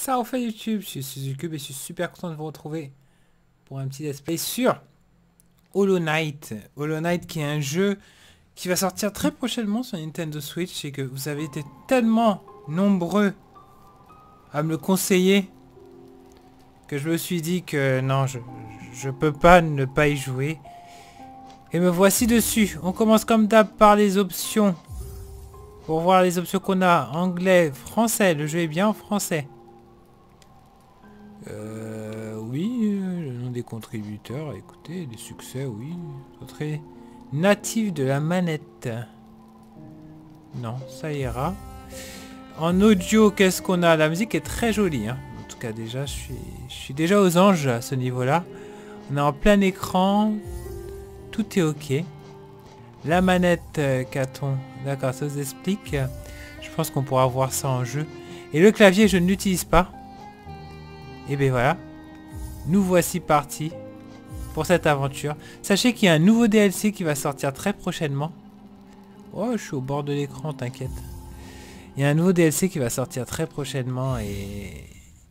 Ça refait YouTube, je suis Suzucube et je suis super content de vous retrouver pour un petit let's play sur Hollow Knight. Hollow Knight qui est un jeu qui va sortir très prochainement sur Nintendo Switch et que vous avez été tellement nombreux à me le conseiller que je me suis dit que non, je peux pas ne pas y jouer. Et me voici dessus. On commence comme d'hab par les options. Pour voir les options qu'on a. Anglais, français. Le jeu est bien en français. Oui, le nom des contributeurs, écoutez, des succès, oui. Très natif de la manette. Non, ça ira. En audio, qu'est-ce qu'on a? La musique est très jolie, hein. En tout cas, déjà, je suis déjà aux anges à ce niveau-là. On est en plein écran. Tout est ok. La manette, qu'a-t-on? D'accord, ça vous explique. Je pense qu'on pourra voir ça en jeu. Et le clavier, je ne l'utilise pas. Et bien voilà. Nous voici partis pour cette aventure. Sachez qu'il y a un nouveau DLC qui va sortir très prochainement. Oh, je suis au bord de l'écran, t'inquiète. Il y a un nouveau DLC qui va sortir très prochainement et...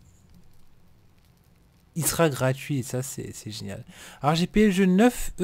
il sera gratuit et ça c'est génial. Alors j'ai payé le jeu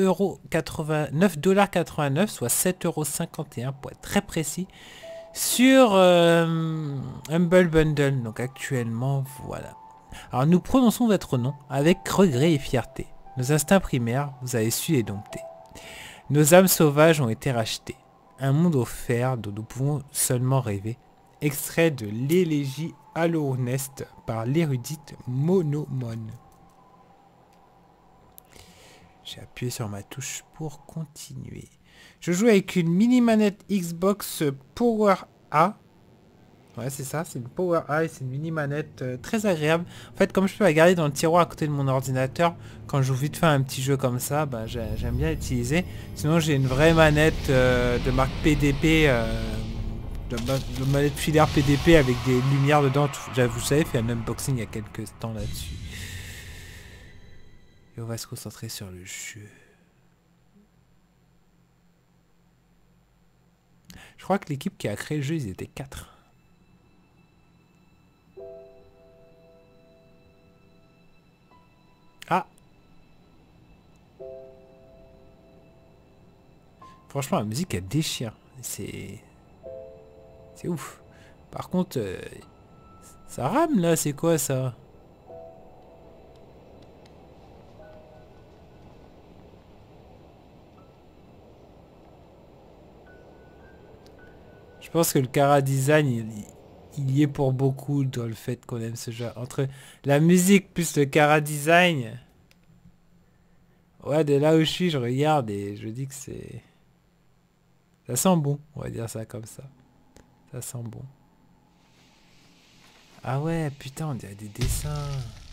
9,89$, soit 7,51€ pour être très précis. Sur Humble Bundle. Donc actuellement, voilà. Alors nous prononçons votre nom avec regret et fierté. Nos instincts primaires, vous avez su les dompter. Nos âmes sauvages ont été rachetées. Un monde offert dont nous pouvons seulement rêver. Extrait de l'élégie Hollow Knight par l'érudite Monomone. J'ai appuyé sur ma touche pour continuer. Je joue avec une mini manette Xbox Power A. Ouais, c'est ça, c'est une Power A et c'est une mini manette très agréable. En fait, comme je peux la garder dans le tiroir à côté de mon ordinateur, quand je joue vite fait un petit jeu comme ça, bah, j'aime bien l'utiliser. Sinon, j'ai une vraie manette de marque PDP, de manette filaire PDP avec des lumières dedans. Vous savez, fait un unboxing il y a quelques temps là-dessus. Et on va se concentrer sur le jeu. Je crois que l'équipe qui a créé le jeu, ils étaient 4. Ah! Franchement, la musique, elle déchire. C'est ouf. Par contre, ça rame là, c'est quoi ça? Je pense que le Chara Design, il y est pour beaucoup dans le fait qu'on aime ce jeu. Entre la musique plus le Chara Design. Ouais, de là où je suis, je regarde et je dis que c'est... ça sent bon, on va dire ça comme ça. Ça sent bon. Ah ouais, putain, on dirait des dessins.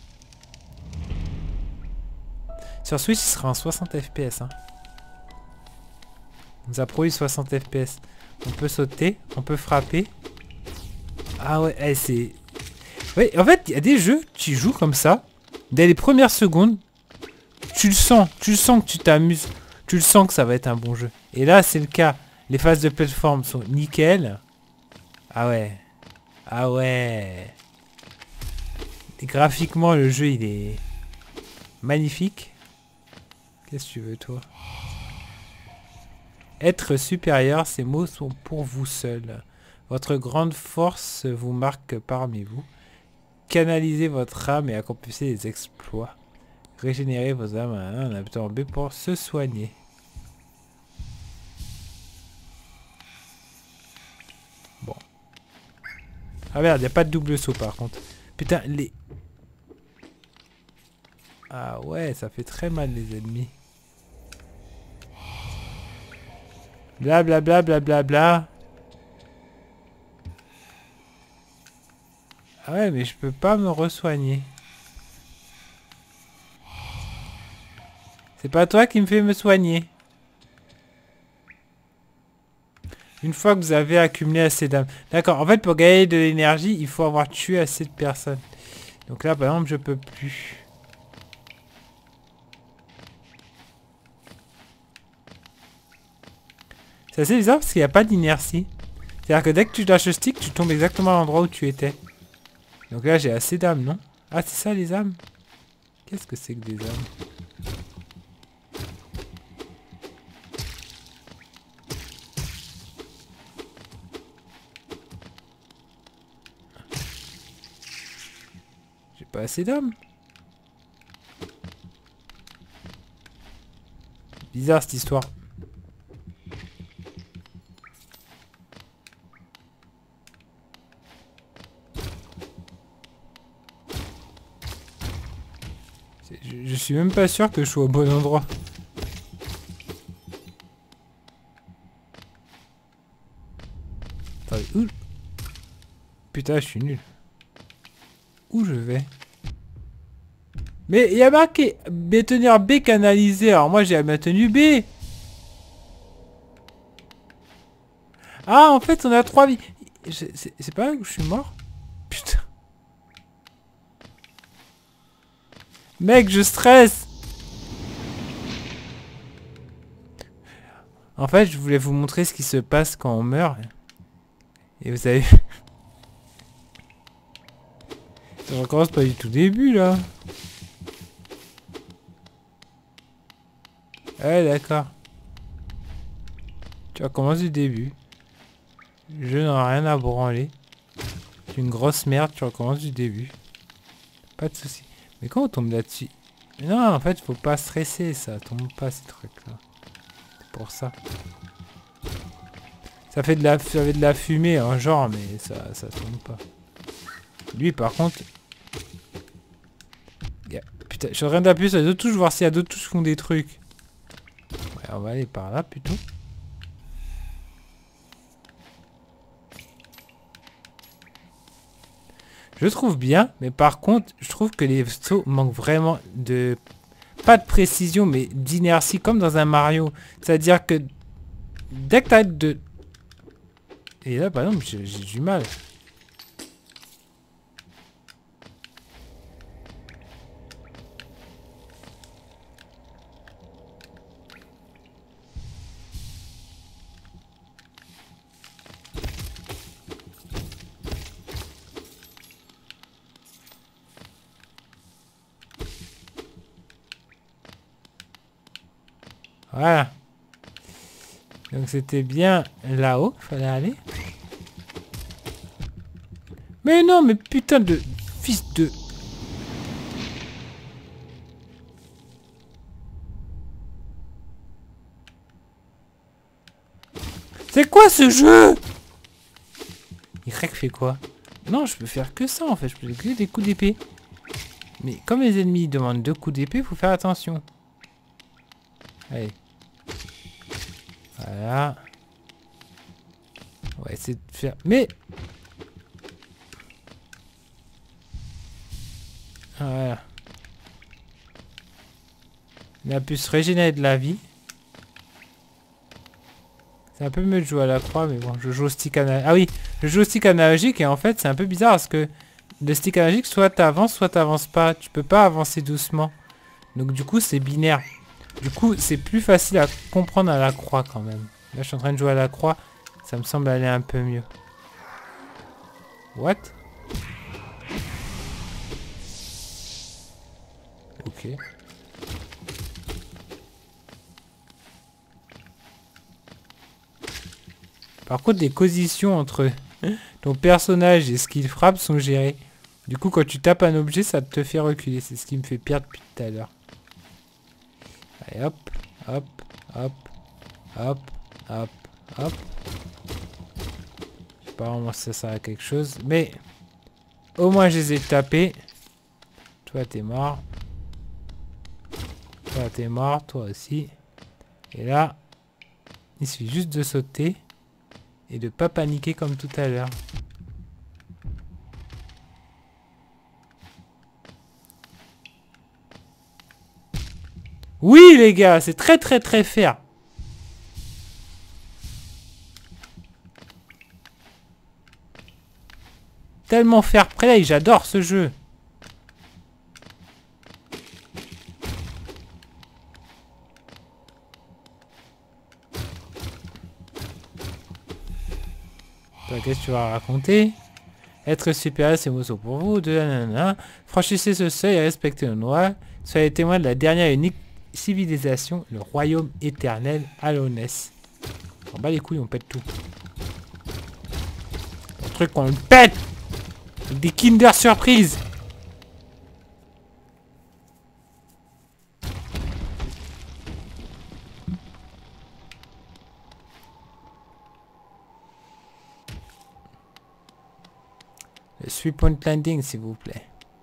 Sur Switch, il sera en 60 FPS. Hein. On nous a produit 60 FPS. On peut sauter, on peut frapper. Ah ouais, c'est... ouais, en fait, il y a des jeux, tu joues comme ça. Dès les premières secondes, tu le sens que tu t'amuses. Tu le sens que ça va être un bon jeu. Et là, c'est le cas. Les phases de plateforme sont nickel. Ah ouais. Ah ouais. Et graphiquement, le jeu, il est magnifique. Qu'est-ce que tu veux, toi? Être supérieur, ces mots sont pour vous seul. Votre grande force vous marque parmi vous. Canalisez votre âme et accomplissez des exploits. Régénérez vos âmes à un habitant B pour se soigner. Bon. Ah merde, il n'y a pas de double saut par contre. Putain, les... ah ouais, ça fait très mal les ennemis. Blablabla, blablabla. Ah ouais, mais je peux pas me re-soigner. C'est pas toi qui me fais me soigner. Une fois que vous avez accumulé assez d'âme. D'accord, en fait, pour gagner de l'énergie, il faut avoir tué assez de personnes. Donc là, par exemple, je peux plus. C'est assez bizarre parce qu'il n'y a pas d'inertie. C'est-à-dire que dès que tu lâches le stick, tu tombes exactement à l'endroit où tu étais. Donc là, j'ai assez d'âmes, non? Ah, c'est ça, les âmes? Qu'est-ce que c'est que des âmes? J'ai pas assez d'âmes. Bizarre, cette histoire. Je suis même pas sûr que je sois au bon endroit. Attendez, où... Putain, je suis nul. Où je vais? Mais il y a marqué bétonnière B canalisé. Alors moi, j'ai maintenu B. Ah, en fait, on a 3 vies. C'est pas là où je suis mort? Putain. Mec, je stresse. En fait, je voulais vous montrer ce qui se passe quand on meurt. Et vous savez... Ça recommence pas du tout début, là. Ouais, d'accord. Tu recommences du début. Je n'en ai rien à branler. C'est une grosse merde, tu recommences du début. Pas de soucis. Mais quand on tombe là-dessus... Non, en fait, faut pas stresser, ça tombe pas, ces trucs-là. C'est pour ça. Ça fait de la fumée, hein, genre, mais ça tombe pas. Lui, par contre... Putain, je suis en train d'appuyer sur les autres touches, voir s'il y a d'autres touches qui font des trucs. Ouais, on va aller par là, plutôt. Je trouve bien, mais par contre, je trouve que les sauts manquent vraiment de... Pas de précision, mais d'inertie, comme dans un Mario. C'est-à-dire que... Dès que t'arrêtes de... Et là, par exemple, j'ai du mal. Voilà. Donc c'était bien là-haut qu'il fallait aller. Mais non, mais putain de... Fils de... C'est quoi ce jeu? Y fait quoi? Non, je peux faire que ça en fait. Je peux que des coups d'épée. Mais comme les ennemis demandent 2 coups d'épée, faut faire attention. Allez. Voilà. On va essayer de faire... Mais... Voilà. On a pu se régénérer de la vie. C'est un peu mieux de jouer à la croix, mais bon, je joue au stick analogique. Ah oui, je joue au stick analogique et en fait, c'est un peu bizarre parce que le stick analogique, soit t'avances pas. Tu peux pas avancer doucement. Donc du coup, c'est binaire. Du coup, c'est plus facile à comprendre à la croix quand même. Là, je suis en train de jouer à la croix. Ça me semble aller un peu mieux. What? Ok. Par contre, les positions entre ton personnage et ce qu'il frappe sont gérées. Du coup, quand tu tapes un objet, ça te fait reculer. C'est ce qui me fait perdre depuis tout à l'heure. Allez, hop, hop, hop, hop, hop, hop. Je sais pas vraiment si ça sert à quelque chose, mais au moins je les ai tapés. Toi, t'es mort. Toi, t'es mort. Toi aussi. Et là, il suffit juste de sauter et de pas paniquer comme tout à l'heure. Oui, les gars, c'est très très très fair. Tellement fair play, j'adore ce jeu. Qu'est-ce que tu vas raconter? Être supérieur, c'est mots pour vous. Franchissez ce seuil et respectez nos lois. Soyez témoins de la dernière et unique civilisation, le royaume éternel Alonès. On bat les couilles, on pète tout. Le truc, on le pète! Avec des Kinder Surprise! Le 3-point landing, s'il vous plaît.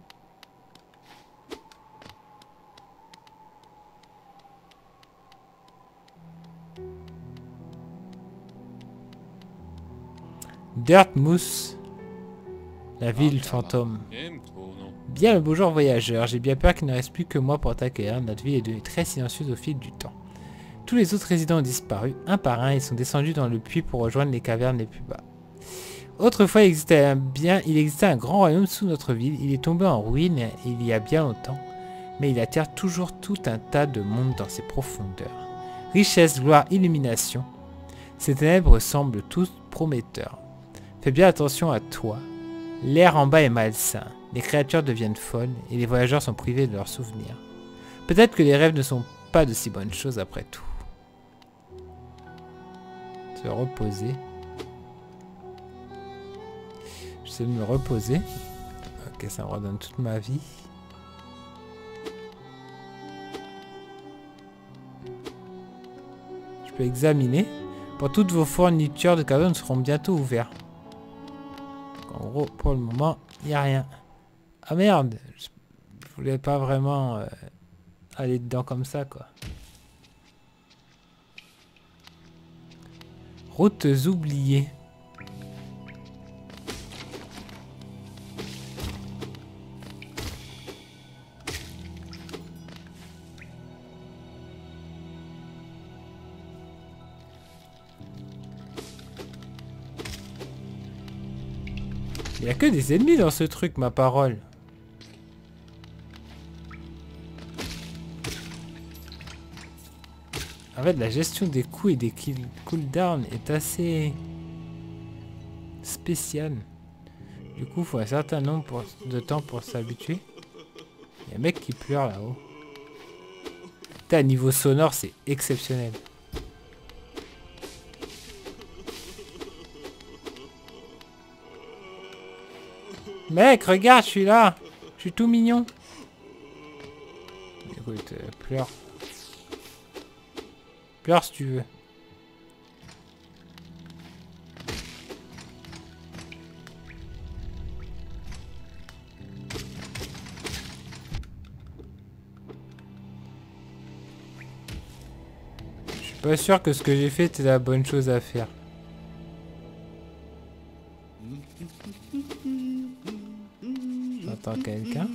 Dirtmouth, la ville fantôme. Bien le beau jour voyageur, j'ai bien peur qu'il ne reste plus que moi pour t'accueillir. Notre ville est devenue très silencieuse au fil du temps. Tous les autres résidents ont disparu, un par un, ils sont descendus dans le puits pour rejoindre les cavernes les plus bas. Autrefois, il existait un grand royaume sous notre ville. Il est tombé en ruine il y a bien longtemps, mais il attire toujours tout un tas de monde dans ses profondeurs. Richesse, gloire, illumination. Ces ténèbres semblent tous prometteurs. Fais bien attention à toi. L'air en bas est malsain. Les créatures deviennent folles et les voyageurs sont privés de leurs souvenirs. Peut-être que les rêves ne sont pas de si bonnes choses après tout. Se reposer. J'essaie de me reposer. Ok, ça me redonne toute ma vie. Je peux examiner. Pour toutes vos fournitures de cadeaux seront bientôt ouvertes. En gros, pour le moment, il n'y a rien. Ah merde! Je voulais pas vraiment aller dedans comme ça, quoi. Routes oubliées. Il n'y a que des ennemis dans ce truc, ma parole. En fait, la gestion des coups et des cooldowns est assez spéciale. Du coup, il faut un certain nombre de temps pour s'habituer. Il y a un mec qui pleure là-haut. Putain, niveau sonore, c'est exceptionnel. Mec, regarde, je suis là. Je suis tout mignon. Écoute, pleure. Pleure si tu veux. Je suis pas sûr que ce que j'ai fait était la bonne chose à faire. J'entends quelqu'un.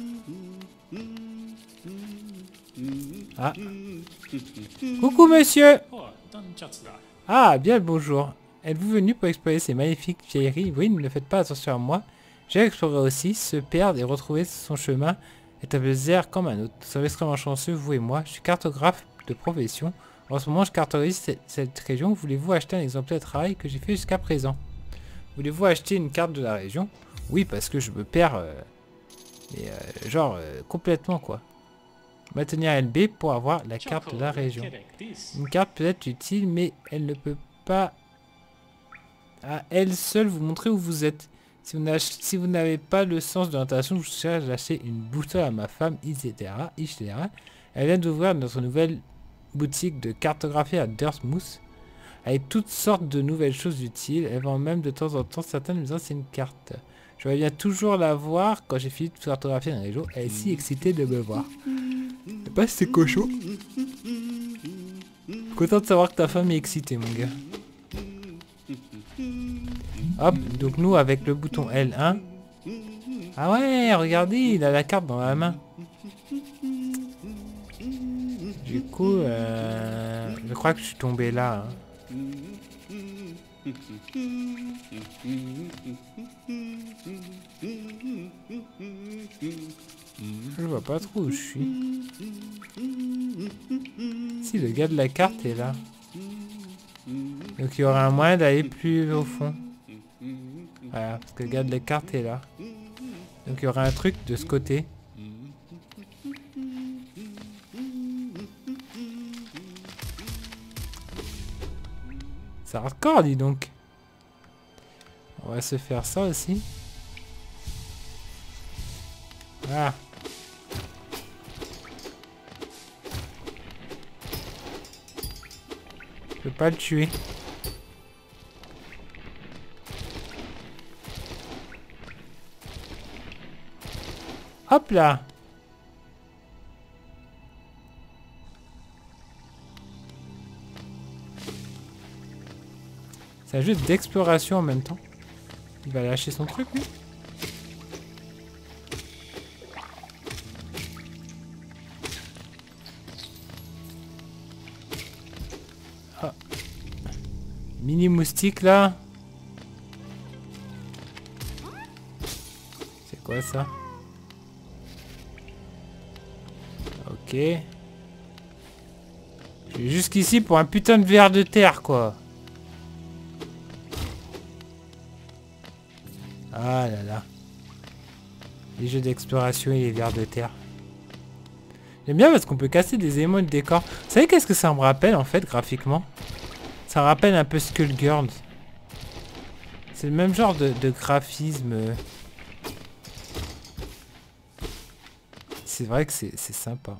Ah. Coucou monsieur. Ah, bien le bonjour. Êtes-vous venu pour explorer ces magnifiques vieilleries? Oui, ne faites pas attention à moi. J'ai exploré aussi. Se perdre et retrouver son chemin est un plaisir comme un autre. Nous sommes extrêmement chanceux, vous et moi. Je suis cartographe de profession. En ce moment, je cartographie cette région. Voulez-vous acheter un exemplaire de travail que j'ai fait jusqu'à présent? Voulez-vous acheter une carte de la région? Oui, parce que je me perds... complètement, quoi. Maintenir LB pour avoir la carte de la région. Une carte peut être utile, mais elle ne peut pas à elle seule vous montrer où vous êtes. Si vous n'avez pas le sens de l'orientation, je vous suggère d'acheter une boussole à ma femme, etc. Elle vient d'ouvrir notre nouvelle boutique de cartographie à Dirtmouth, avec toutes sortes de nouvelles choses utiles. Elle vend même de temps en temps certaines de mes anciennes cartes. Je reviens toujours la voir quand j'ai fini de cartographier dans les jours. Elle est si excitée de me voir. Je sais pas si c'est cochon. Content de savoir que ta femme est excitée, mon gars. Hop, donc nous avec le bouton L1. Ah ouais, regardez, il a la carte dans la main. Du coup, je crois que je suis tombé là. Hein. Je vois pas trop où je suis. Si, le gars de la carte est là. Donc il y aura un moyen d'aller plus au fond. Voilà, parce que regarde, la carte est là. Donc il y aura un truc de ce côté. C'est hardcore, dis donc. On va se faire ça aussi. Voilà. Je peux pas le tuer. Hop là. C'est un jeu d'exploration en même temps. Il va lâcher son truc, lui. Ah. Mini moustique, là. C'est quoi, ça? Ok. Je suis jusqu'ici pour un putain de ver de terre, quoi. Ah là là. Les jeux d'exploration et les vers de terre. J'aime bien parce qu'on peut casser des éléments de décor. Vous savez qu'est-ce que ça me rappelle en fait graphiquement? Ça rappelle un peu Skullgirls. C'est le même genre de graphisme. C'est vrai que c'est sympa.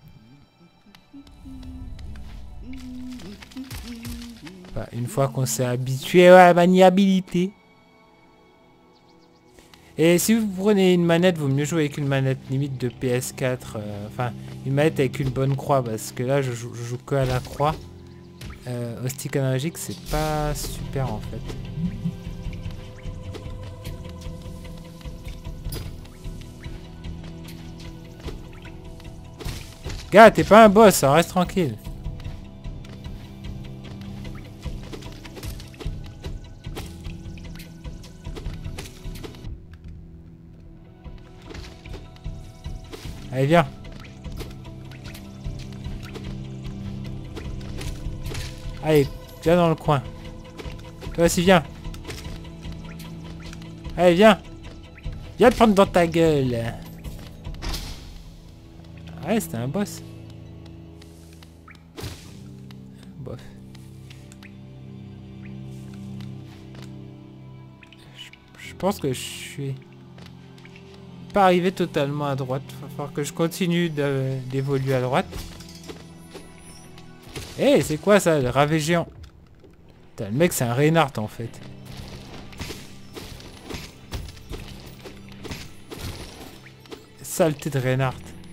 Enfin, une fois qu'on s'est habitué à la maniabilité. Et si vous prenez une manette, vaut mieux jouer avec une manette limite de PS4. Enfin, une manette avec une bonne croix. Parce que là, je joue que à la croix. Au stick analogique, c'est pas super en fait. Gars, t'es pas un boss, hein, reste tranquille. Allez, viens. Allez, viens dans le coin. Toi aussi, viens. Allez, viens. Viens te prendre dans ta gueule. Ouais, c'était un boss. Bof. Je pense que je suis pas arrivé totalement à droite. Il va falloir que je continue d'évoluer à droite. Eh, hey, c'est quoi ça, le ravet géant? Putain, le mec, c'est un Reinhardt en fait. Saleté de Reinhardt.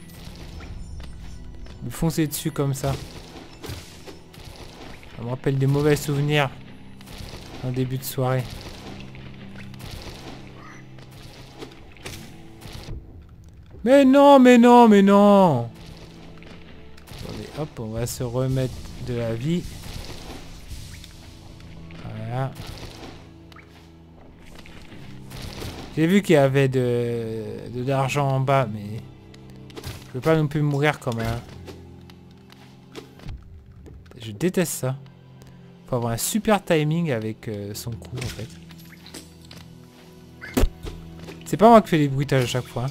Me foncer dessus comme ça. Ça me rappelle des mauvais souvenirs en début de soirée. Mais non, mais non, mais non! Attendez, hop, on va se remettre de la vie. Voilà. J'ai vu qu'il y avait de l'argent en bas, mais je veux pas non plus mourir comme un... Je déteste ça. Faut avoir un super timing avec son coup en fait. C'est pas moi qui fais les bruitages à chaque fois. Hein.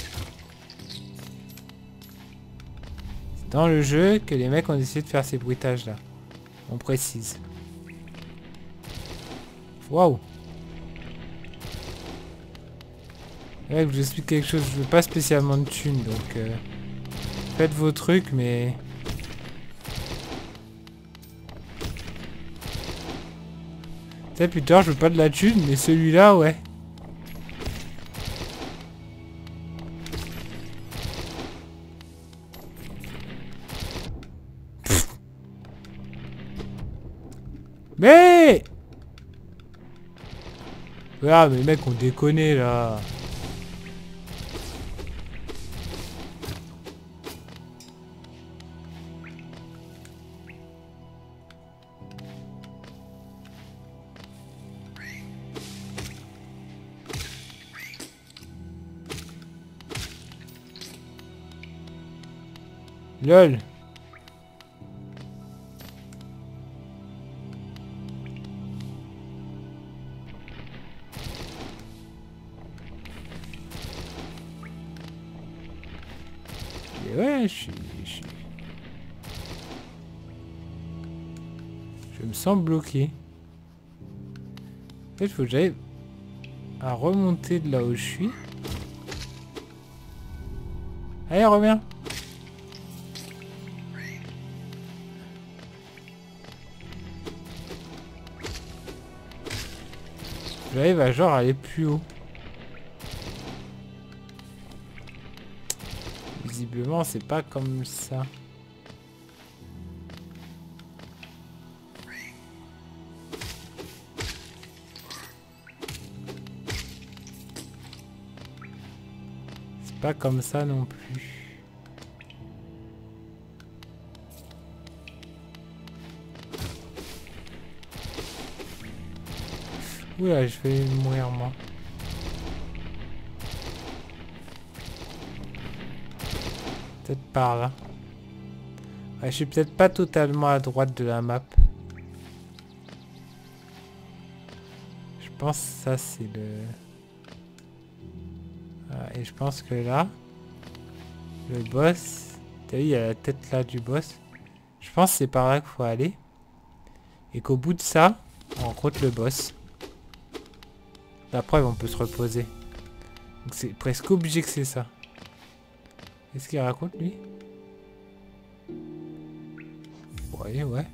C'est dans le jeu que les mecs ont décidé de faire ces bruitages là. On précise. Waouh. Ouais, je vous explique quelque chose. Je veux pas spécialement de thunes donc faites vos trucs mais... Tu sais, putain, je veux pas de la thune, mais celui-là, ouais. Mais... Ah, mais mec, on déconne, là. LOL. Et ouais, je me sens bloqué. En fait, il faut que j'aille à remonter de là où je suis. Allez, reviens. J'arrive à genre aller plus haut. Visiblement, c'est pas comme ça. C'est pas comme ça non plus. Oula, je vais mourir moi. Peut-être par là. Ouais, je suis peut-être pas totalement à droite de la map. Je pense que ça c'est le... Ah, et je pense que là, le boss... T'as vu, il y a la tête là du boss. Je pense que c'est par là qu'il faut aller. Et qu'au bout de ça, on rencontre le boss. La preuve, on peut se reposer. Donc c'est presque obligé que c'est ça. Qu'est-ce qu'il raconte lui? Ouais, ouais.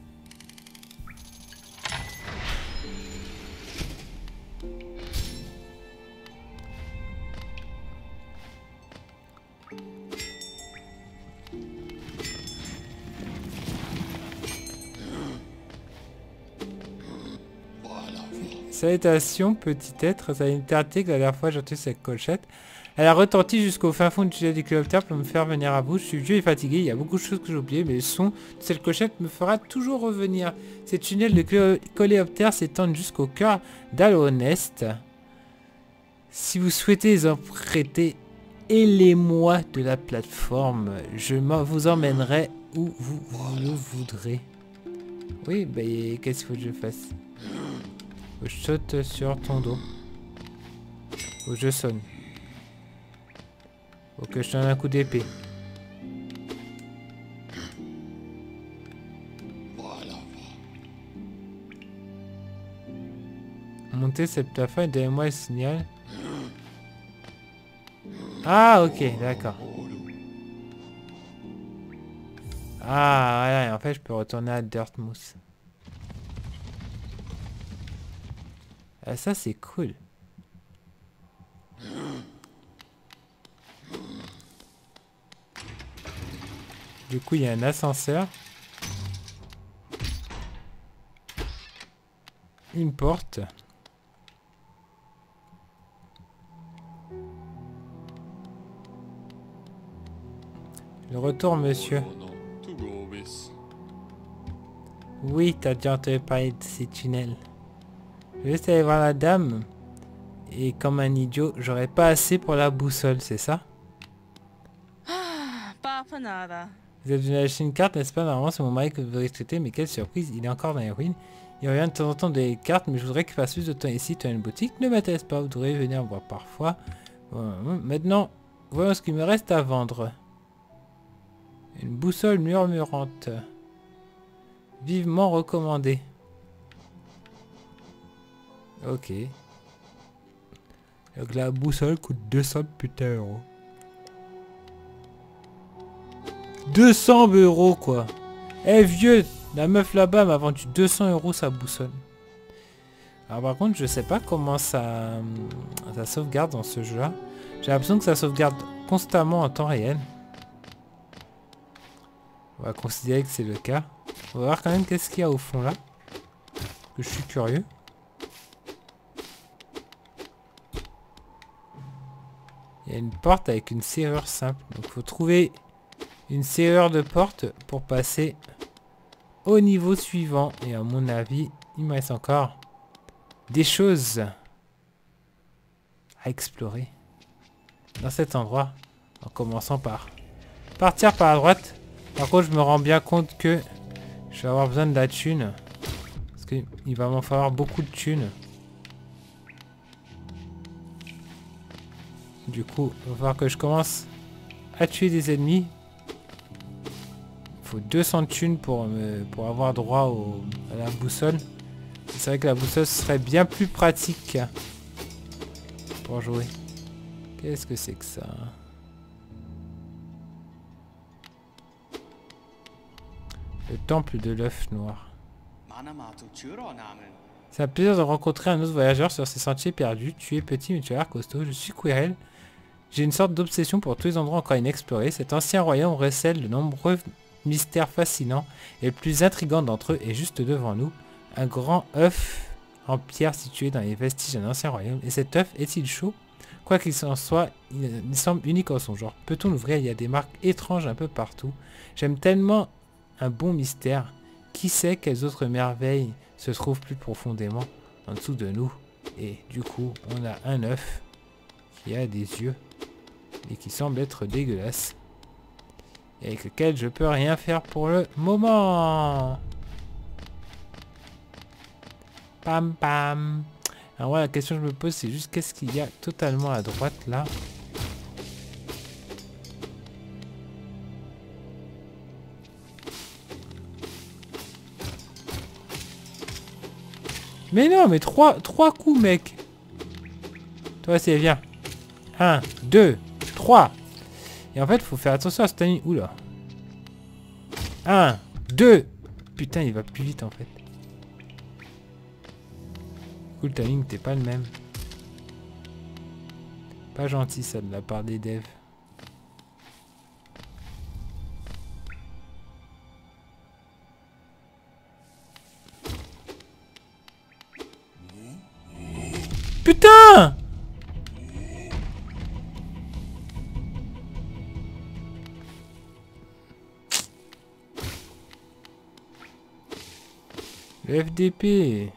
Salutations, petit être. Ça a une clarté que la dernière fois j'ai entendu cette clochette. Elle a retenti jusqu'au fin fond du tunnel des coléoptères pour me faire venir à vous. Je suis vieux et fatigué. Il y a beaucoup de choses que j'ai oubliées, mais le son de cette clochette me fera toujours revenir. Ces tunnels de coléoptères s'étendent jusqu'au cœur d'Alonest. Si vous souhaitez les emprunter, aidez-moi de la plateforme. Je vous emmènerai où vous le voudrez. Oui, bah qu'est-ce qu'il faut que je fasse? Je saute sur ton dos. Ou je sonne. Faut que je donne un coup d'épée. Montez cette plateforme et donnez-moi le signal. Ah, ok, d'accord. Ah, voilà, en fait, je peux retourner à Dirtmouth. Ah, ça, c'est cool. Du coup, il y a un ascenseur. Une porte. Le retour, monsieur. Oui, t'as déjà entendu parler de ces tunnels. Je vais juste aller voir la dame. Et comme un idiot, j'aurais pas assez pour la boussole, c'est ça? Vous êtes venu acheter une carte, n'est-ce pas? Normalement, c'est mon mari que vous devez traiter, mais quelle surprise, il est encore dans les ruines. Il revient de temps en temps des cartes, mais je voudrais qu'il fasse plus de temps ici. Tu as une boutique, ne m'intéresse pas, vous devriez venir me voir parfois. Maintenant, voyons ce qu'il me reste à vendre. Une boussole murmurante. Vivement recommandée. Ok. Donc la boussole coûte 200 putain euros. 200 euros quoi. Eh vieux, la meuf là-bas m'a vendu 200 euros sa boussole. Alors par contre je sais pas comment ça sauvegarde dans ce jeu là. J'ai l'impression que ça sauvegarde constamment en temps réel. On va considérer que c'est le cas. On va voir quand même qu'est-ce qu'il y a au fond là. Que je suis curieux. Il y a une porte avec une serrure simple. Donc il faut trouver une serrure de porte pour passer au niveau suivant. Et à mon avis, il me reste encore des choses à explorer dans cet endroit. En commençant par partir par la droite. Par contre, je me rends bien compte que je vais avoir besoin de la thune. Parce qu'il va m'en falloir beaucoup de thunes. Du coup, il va falloir que je commence à tuer des ennemis faut 200 thunes pour avoir droit à la boussole. C'est vrai que la boussole serait bien plus pratique pour jouer. Qu'est-ce que c'est que ça? Le temple de l'œuf noir. C'est un plaisir de rencontrer un autre voyageur sur ces sentiers perdus. Tu es petit mais tu as l'air costaud. Je suis Quirrell. J'ai une sorte d'obsession pour tous les endroits encore inexplorés. Cet ancien royaume recèle de nombreux mystères fascinants. Et le plus intrigant d'entre eux est juste devant nous. Un grand œuf en pierre situé dans les vestiges d'un ancien royaume. Et cet œuf est-il chaud? Quoi qu'il en soit, il semble unique en son genre. Peut-on l'ouvrir? Il y a des marques étranges un peu partout. J'aime tellement un bon mystère. Qui sait quelles autres merveilles se trouvent plus profondément en dessous de nous? Et du coup, on a un œuf qui a des yeux et qui semble être dégueulasse. Et avec lequel je peux rien faire pour le moment. Pam pam. Alors voilà, la question que je me pose, c'est juste qu'est-ce qu'il y a totalement à droite là? Mais non, mais trois coups, mec. Toi, c'est viens. 1, 2, 3. Et en fait, faut faire attention à ce timing. Oula. 1, 2. Putain, il va plus vite en fait. Du coup, le timing n'était pas le même. Pas gentil ça de la part des devs. Putain! Le FDP.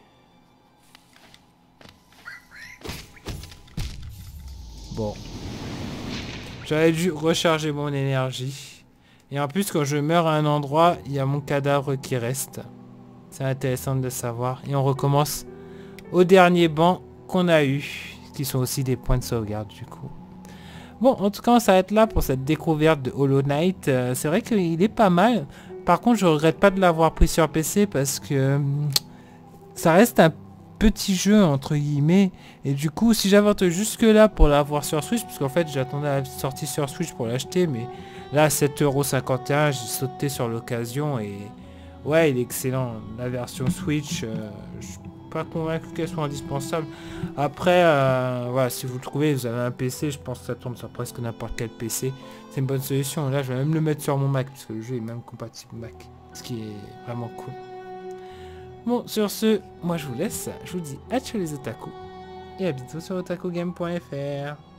Bon. J'aurais dû recharger mon énergie. Et en plus, quand je meurs à un endroit, il y a mon cadavre qui reste. C'est intéressant de le savoir. Et on recommence au dernier banc qu'on a eu. Qui sont aussi des points de sauvegarde du coup. Bon, en tout cas, on s'arrête là pour cette découverte de Hollow Knight. C'est vrai qu'il est pas mal. Par contre, je regrette pas de l'avoir pris sur PC parce que ça reste un petit jeu entre guillemets. Et du coup, si j'avance jusque là pour l'avoir sur Switch, parce qu'en fait, j'attendais la sortie sur Switch pour l'acheter, mais là, 7,51 €, j'ai sauté sur l'occasion et ouais, il est excellent. La version Switch, je suis pas convaincu qu'elle soit indispensable. Après, voilà, si vous le trouvez, vous avez un PC, je pense que ça tourne sur presque n'importe quel PC. C'est une bonne solution. Là, je vais même le mettre sur mon Mac, parce que le jeu est même compatible Mac. Ce qui est vraiment cool. Bon, sur ce, moi je vous laisse. Je vous dis à ciao les otaku. Et à bientôt sur otakugame.fr.